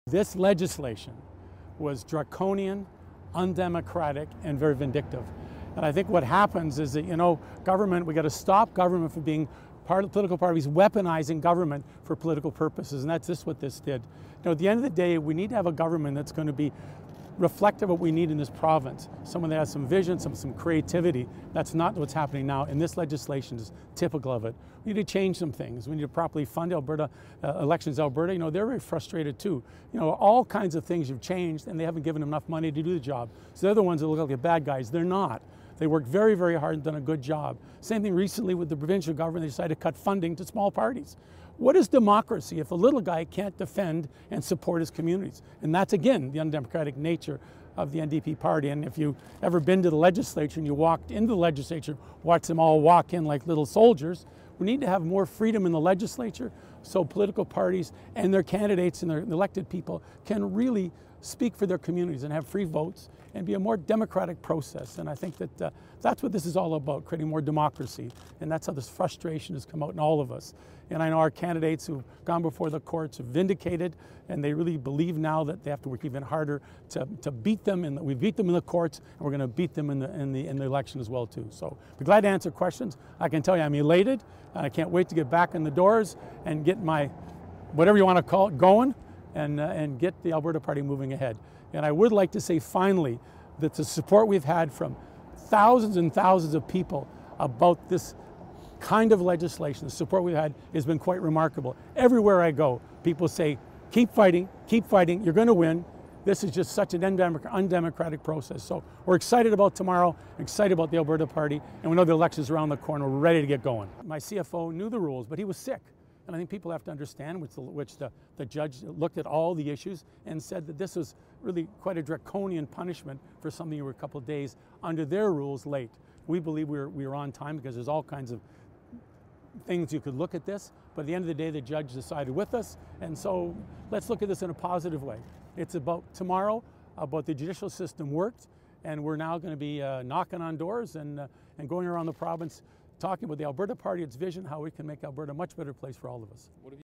This legislation was draconian, undemocratic, and very vindictive. And I think what happens is that, government, we got to stop government from being political parties weaponizing government for political purposes, and that's just what this did. At the end of the day, we need to have a government that's going to be reflective of what we need in this province. Someone that has some vision, some creativity. That's not what's happening now, and this legislation is typical of it. We need to change some things. We need to properly fund Alberta, Elections Alberta. They're very frustrated too. All kinds of things have changed, and they haven't given them enough money to do the job. So they're the ones that look like the bad guys. They're not. They worked very, very hard and done a good job. Same thing recently with the provincial government. They decided to cut funding to small parties. What is democracy if a little guy can't defend and support his communities? And that's, again, the undemocratic nature of the NDP party. And if you've ever been to the legislature and you walked into the legislature, watch them all walk in like little soldiers, we need to have more freedom in the legislature so political parties and their candidates and their elected people can really speak for their communities and have free votes and be a more democratic process. And I think that that's what this is all about, creating more democracy. And that's how this frustration has come out in all of us. And I know our candidates who've gone before the courts have vindicated, and they really believe now that they have to work even harder to beat them. And we beat them in the courts, and we're going to beat them in the election as well too. So be glad to answer questions. I can tell you I'm elated, and I can't wait to get back in the doors and get my, whatever you want to call it, going. And get the Alberta Party moving ahead. And I would like to say finally that the support we've had from thousands and thousands of people about this kind of legislation, the support we've had has been quite remarkable. Everywhere I go, people say, keep fighting, you're going to win. This is just such an undemocratic process. So we're excited about tomorrow, excited about the Alberta Party, and we know the election's around the corner. We're ready to get going. My CFO knew the rules, but he was sick. And I think people have to understand, which the judge looked at all the issues and said that this was really quite a draconian punishment for something you were a couple of days under their rules late. We believe we were on time because there's all kinds of things you could look at this, but at the end of the day, the judge decided with us, and so let's look at this in a positive way. It's about tomorrow, about the judicial system worked, and we're now going to be knocking on doors and going around the province talking about the Alberta Party, its vision, how we can make Alberta a much better place for all of us.